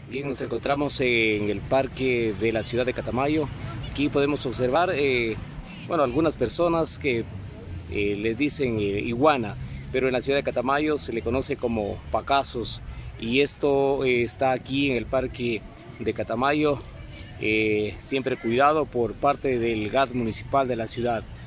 Bien, nos encontramos en el parque de la ciudad de Catamayo. Aquí podemos observar, algunas personas que les dicen iguana, pero en la ciudad de Catamayo se le conoce como pacazos. Y esto está aquí en el parque de Catamayo, siempre cuidado por parte del GAT municipal de la ciudad.